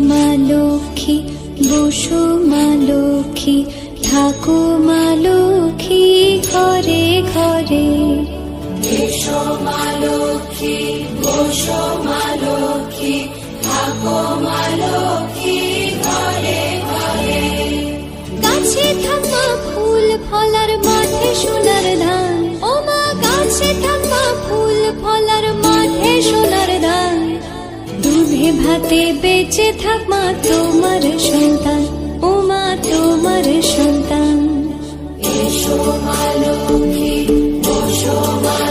মা লক্ষ্মী, বসো মা লক্ষ্মী, থাকো মা লক্ষ্মী ঘরে ঘরে। এসো মা লক্ষ্মী, বসো মা লক্ষ্মী, থাকো মা লক্ষ্মী ঘরে ঘরে। গাছে থাকা ফুল ফলার মাঠে সোনার ধান, ও মা গাছে থাকা ফুল ফলার মাঠে সোনার ধান। দুধে ভাতে বেঁচে থাক মা তোমার সন্তান, ও মা তোমার সন্তান। এসো মা লক্ষ্মী, বসো মা